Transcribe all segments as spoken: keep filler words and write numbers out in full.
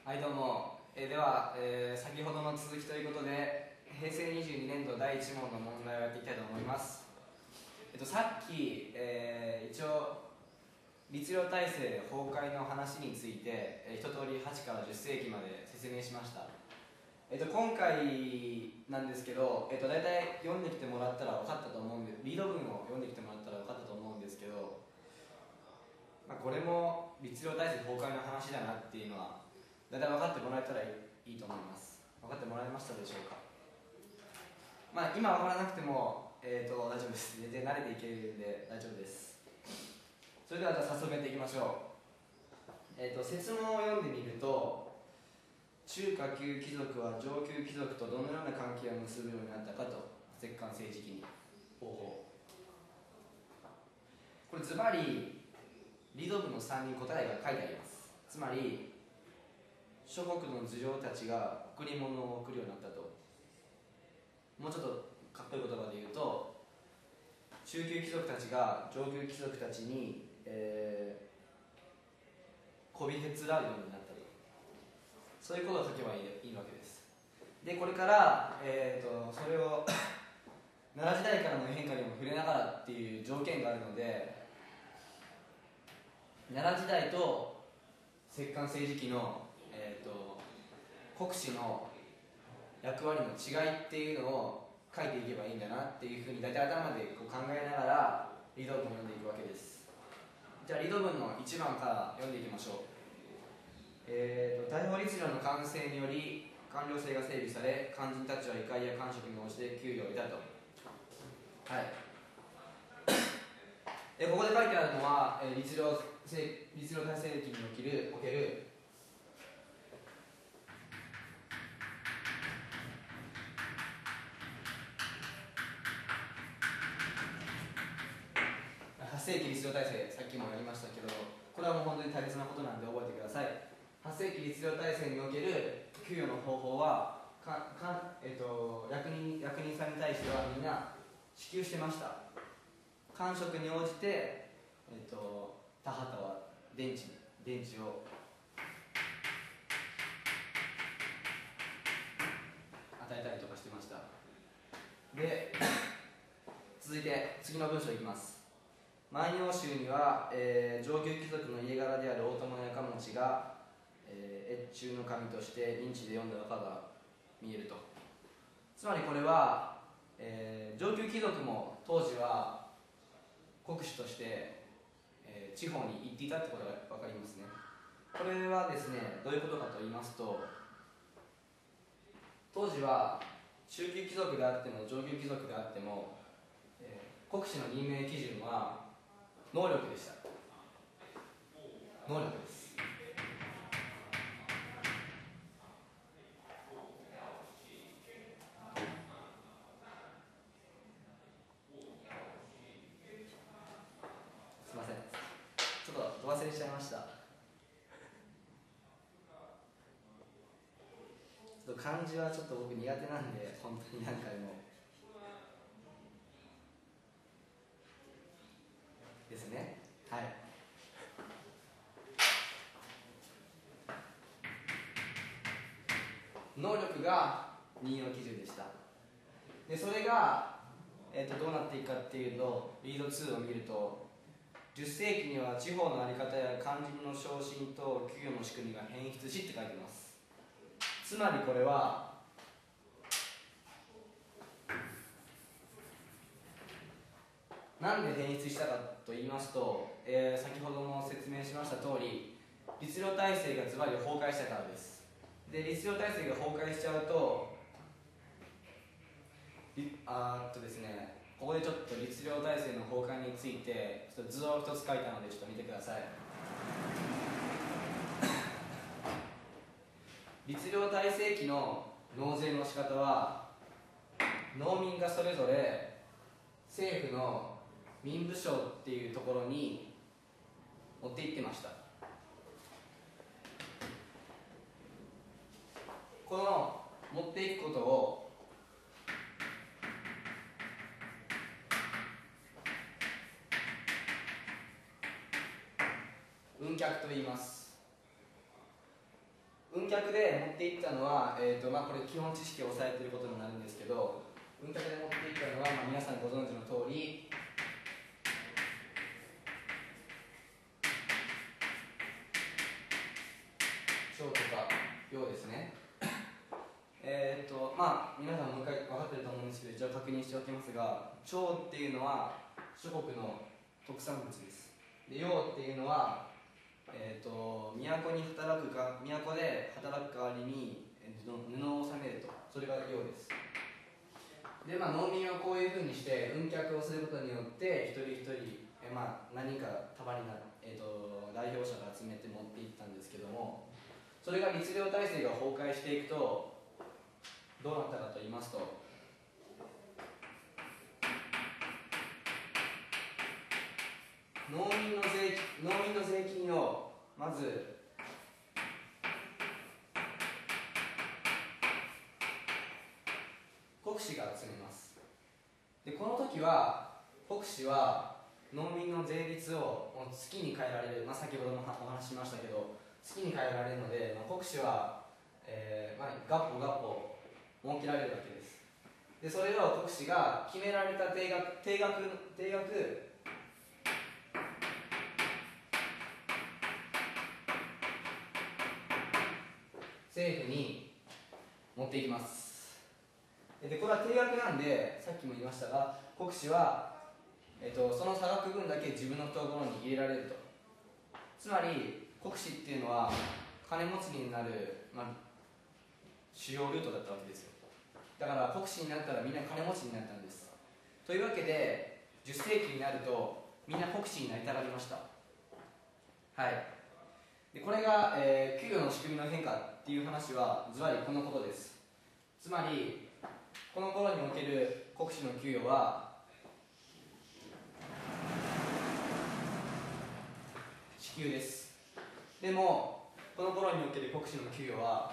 はいどうも、えー、では、えー、先ほどの続きということでへいせいにじゅうにねんどだいいち問の問題をやっていきたいと思います。えっと、さっき、えー、一応律令体制崩壊の話について、えー、一通りはちからじゅっせいきまで説明しました。えっと、今回なんですけど、えっと、大体読んできてもらったら分かったと思うんで、リード文を読んできてもらったら分かったと思うんですけど、まあ、これも律令体制崩壊の話だなっていうのは大体分かってもらえたらいい、いいと思います。分かってもらえましたでしょうか。まあ、今分からなくても、えー、と大丈夫です。全然慣れていけるんで大丈夫です。それではじゃあ早速やっていきましょう。えー、と説問を読んでみると、中下級貴族は上級貴族とどのような関係を結ぶようになったかと、摂関政治期に方法。これズバリリド部のさんに答えが書いてあります。つまり諸国の頭領たちが贈り物を贈るようになったと。もうちょっとかっこいい言葉で言うと、中級貴族たちが上級貴族たちに、えー、こびへつらうようになったと。そういうことを書けばいい、いいわけです。でこれから、えー、とそれを奈良時代からの変化にも触れながらっていう条件があるので、奈良時代と摂関政治期の、えー、と国司の役割の違いっていうのを書いていけばいいんだなっていうふうに大体頭でこう考えながらリード文を読んでいくわけです。じゃあリード文のいちばんから読んでいきましょう。えー、と大法律令の完成により官僚制が整備され、官人たちは位階や官職に応じて給与を得たと。はい。えここで書いてあるのは、えー、律令律令体制期におけるおけるはっせいき律令体制、さっきもやりましたけど、これはもう本当に大切なことなんで覚えてください。はっせいき律令体制における給与の方法はかか、えー、と役人役人さんに対してはみんな支給してました。官職に応じて、えー、と田畑は田地田地を与えたりとかしてました。で続いて次の文章いきます。万葉集には、えー、上級貴族の家柄である大友やかもちが、えー、越中の神として認知で読んだ和歌が見えると。つまりこれは、えー、上級貴族も当時は国主として、えー、地方に行っていたってことが分かりますね。これはですね、どういうことかと言いますと、当時は中級貴族であっても上級貴族であっても、えー、国主の任命基準は能力でした。能力です。すいません、ちょっとど忘れしちゃいました。ちょっと漢字はちょっと僕苦手なんで、本当に何回もですね。はい。能力が任用基準でした。でそれが、えー、とどうなっていくかっていうと、リードツーを見ると、じゅっせいきには地方の在り方や官人の昇進と給与の仕組みが変質しって書いてます。つまりこれはなんで変質したかと言いますと、えー、先ほども説明しました通り、律令体制がズバリ崩壊したからです。で律令体制が崩壊しちゃうと、あーっとですね、ここでちょっと律令体制の崩壊についてちょっと図を一つ書いたのでちょっと見てください。律令体制期の納税の仕方は、農民がそれぞれ政府の民部省っていうところに持って行ってました。この持っていくことを運客と言います。運運脚で持っていったのは、えーとまあ、これ基本知識を押さえていることになるんですけど、運脚で持っていったのは、まあ、皆さんご存知の通り、腸とか陽ですね。えっとまあ皆さんもう一回分かってると思うんですけど、一応確認しておきますが、腸っていうのは諸国の特産物です。で、陽っていうのはえー、と都に働くか都で働く代わりに、えー、と布を納めると、それが用です。で、まあ、農民はこういうふうにして運脚をすることによって一人一人、えーまあ、何人か束になる、えー、と代表者が集めて持っていったんですけども、それが律令体制が崩壊していくとどうなったかと言いますと、農民の税金、農民の税金をまず国司が集めます。で、この時は国司は農民の税率を月に変えられる、まあ、先ほどもお話ししましたけど月に変えられるので、まあ、国司は、えーまあ、ガッポガッポ設けられるわけです。で、それを国司が決められた定額定額定額政府に持っていきます。で、これは定額なんで、さっきも言いましたが、国司は、えっと、その差額分だけ自分の懐に入れられると。つまり国司っていうのは金持ちになる、まあ、主要ルートだったわけですよ。だから国司になったらみんな金持ちになったんです。というわけでじゅっ世紀になるとみんな国司になりたがりました。はい。で、これが、えー、給与の仕組みの変化っていう話はずばりこのことです。つまりこの頃における国司の給与は支給です。でもこの頃における国司の給与は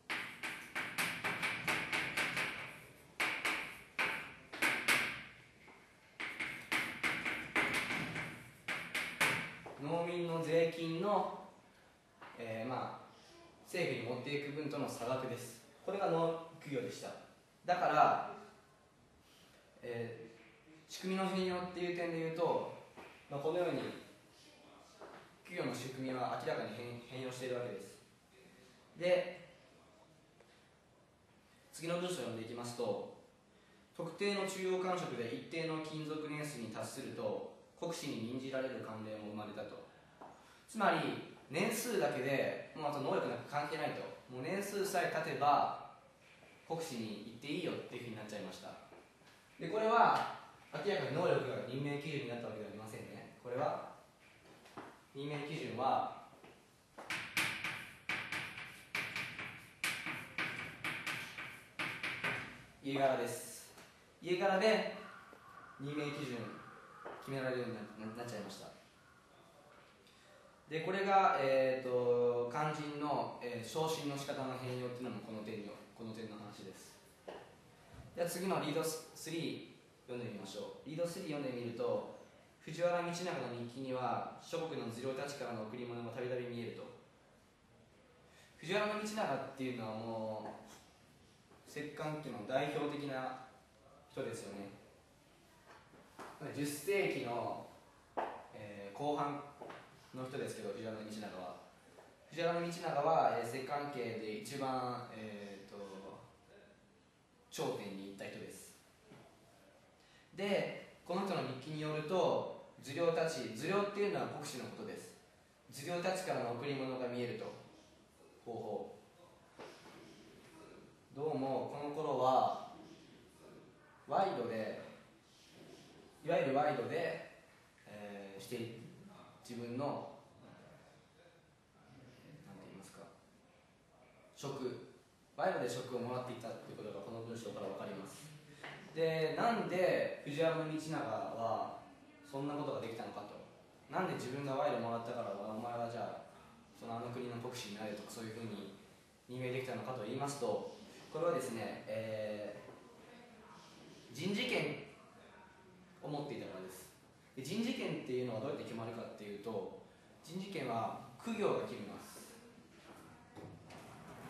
農民の税金の、えー、まあ政府に持っていく分との差額です。これが農給与でした。だから、えー、仕組みの変容っていう点でいうと、まあ、このように給与の仕組みは明らかに変容しているわけです。で、次の文章を読んでいきますと、特定の中央官職で一定の勤続年数に達すると国司に任じられる慣例も生まれたと。つまり年数だけで、もうあと能力なんか関係ないと、もう年数さえ経てば国司に行っていいよっていうふうになっちゃいました。で、これは明らかに能力が任命基準になったわけではありませんね。これは任命基準は家柄です。家柄で任命基準決められるようになっちゃいました。で、これが、えー、と肝心の、えー、昇進の仕方の変容っていうのもこの点のこの点の話です。では次のリードスリー読んでみましょう。リードスリー読んでみると、藤原道長の日記には諸国の頭領たちからの贈り物がたびたび見えると。藤原道長っていうのはもう摂関家の代表的な人ですよね。じゅっ世紀の、えー、後半の人ですけど、藤原道長は藤原道長は、えー、摂関家で一番、えー、と頂点に行った人です。で、この人の日記によると、頭領たち、頭領っていうのは国司のことです。頭領たちからの贈り物が見えると。方法、どうもこの頃は賄賂で、いわゆる賄賂で、えー、して自分の何て言いますか、職賄賂で職をもらっていたということがこの文章から分かります。で、なんで藤原道長はそんなことができたのかと。なんで自分が賄賂もらったからお前はじゃあそのあの国の国司になれとか、そういうふうに任命できたのかと言いますと、これはですね、えー、人事権を持っていたからです。で、人事権っていうのはどうやって決まるかっていうと、人事権は公行が決めます。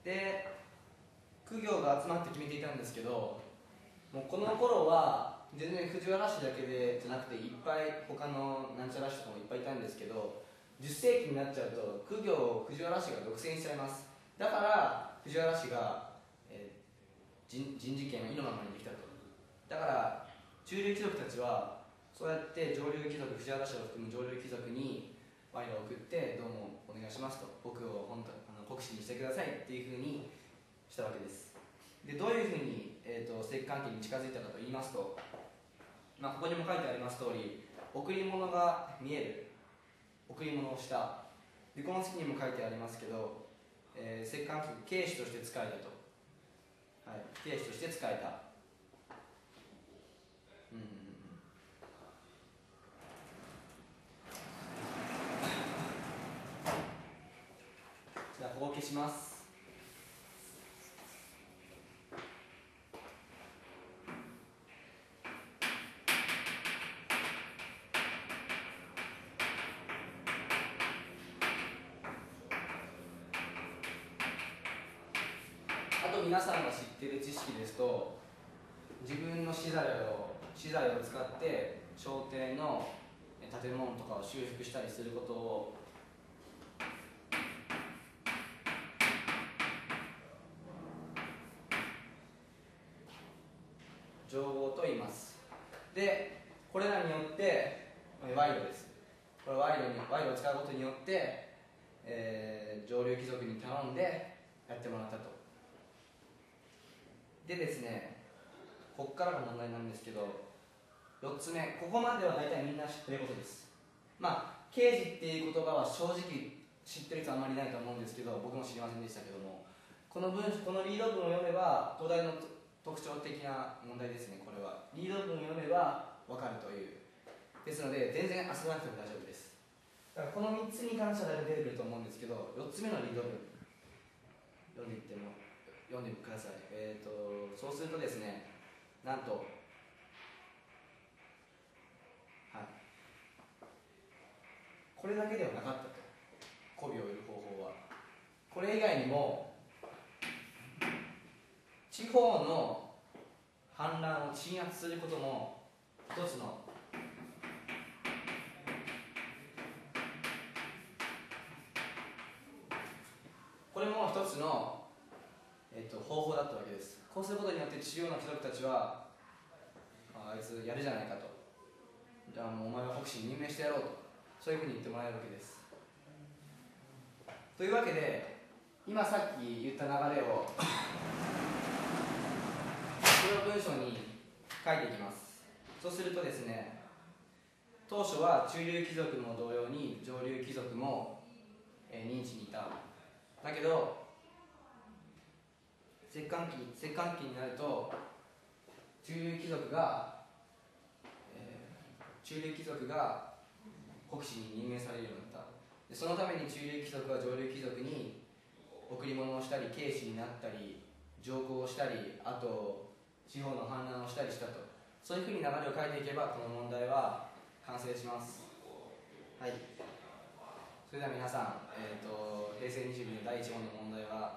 で公行が集まって決めていたんですけど、もうこの頃は全然藤原氏だけでじゃなくていっぱい他のなんちゃら氏とかもいっぱいいたんですけど、じゅっせいきになっちゃうと公行を藤原氏が独占しちゃいます。だから藤原氏が、えー、人, 人事権を意のままにできたと。だから中流貴族たちはそうやって上流貴族、藤原氏を含む上流貴族に賄賂を送ってどうもお願いしますと、僕を本当あの国司にしてくださいっていうふうにしたわけです。でどういうふうに、えーと、摂関家に近づいたかと言いますと、まあ、ここにも書いてあります通り、贈り物が見える、贈り物をした。でこの次にも書いてありますけど、えー、摂関家警視として仕えたと、はい、警視として仕えた。うんうんうんじゃあここ消します。あと皆さんが知っている知識ですと、自分の資材を資材を使って朝廷の建物とかを修復したりすることを上合と言います。でこれらによって賄賂です。これ賄賂に賄賂を使うことによって、えー、上流貴族に頼んでやってもらったと。でですね、ここからが問題なんですけど、よっつめ、ここまでは大体みんな知ってることです。まあ刑事っていう言葉は正直知ってる人あんまりいないと思うんですけど、僕も知りませんでしたけども、この文このリード文を読めば東大の特徴的な問題ですね。これはリード文を読めば分かるという。ですので全然焦らなくても大丈夫です。だからこのみっつに関しては出てくると思うんですけど、よっつめのリード文読んでいっても読んでください。えーとそうするとですね、なんと、はい、これだけではなかったと。媚びを売る方法はこれ以外にも地方の反乱を鎮圧することも一つのこれも一つの、えっと、方法だったわけです。こうすることによって主要な貴族たちは あ, あいつやるじゃないかと、じゃあもうお前は国司に任命してやろうと、そういうふうに言ってもらえるわけです。というわけで今さっき言った流れをこれを文章に書いていきます。そうするとですね、当初は中流貴族も同様に上流貴族も、えー、認知にいた。だけど摂関期摂関期になると中流貴族が、えー、中流貴族が国司に任命されるようになった。でそのために中流貴族は上流貴族に贈り物をしたり警視になったり上皇をしたり、あと地方の反乱をしたりしたと。そういうふうに流れを書いていけばこの問題は完成します。はい、それでは皆さん、えーと、平成にじゅうにねんだいいち問の問題は